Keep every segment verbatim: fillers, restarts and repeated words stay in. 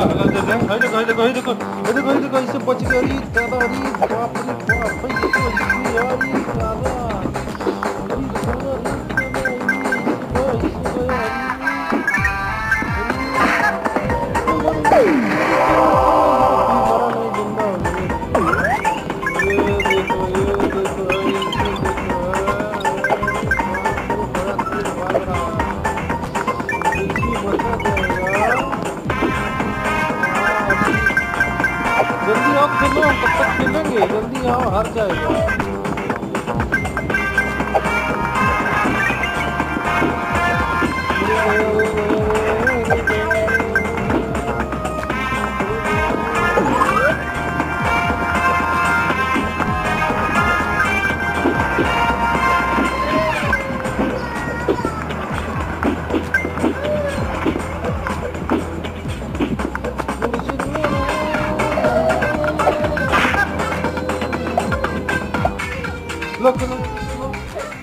हला दे दे। हाय देखो हाय देखो हाय देखो हाय देखो हाय देखो इससे बच गया। अरे दादा अरे बाप रे बाप भाई देखो इसमें यार ये दादा अरे साला अरे साला अरे इससे गया इससे गया अरे अरे ये तो मरा नहीं जिंदा हो गया। ये देखो ये देखो ये देखो बड़ा तेज भाग रहा है इसी बचा जाएगा। जल्दी आओ खेलो हम कब तक खेलेंगे जल्दी आओ हार जाएगा। Look, look, look.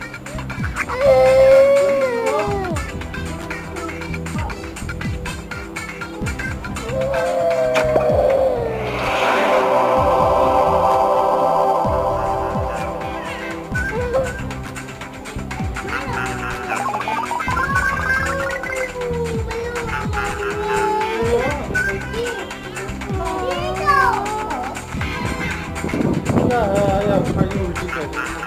क्या है आया खाली उल्टी कर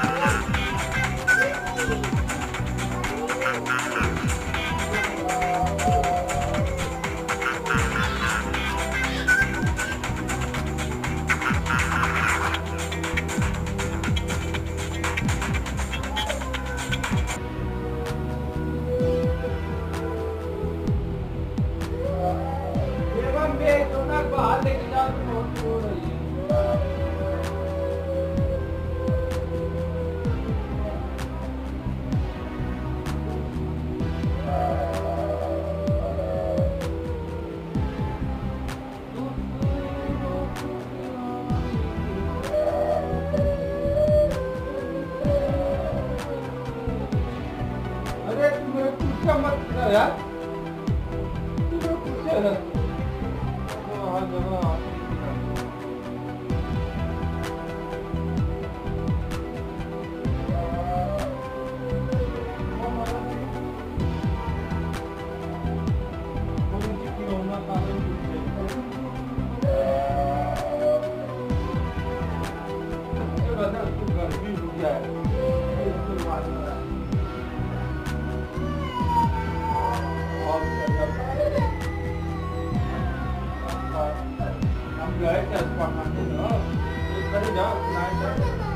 बाहर लेके जाओ तो बहुत हो रही है। अरे तुम मेरे पूछा मत कर यार तुम मेरे पूछे ना हर जगह हम गए थे अस्पताल में ना, एक बार जाओ,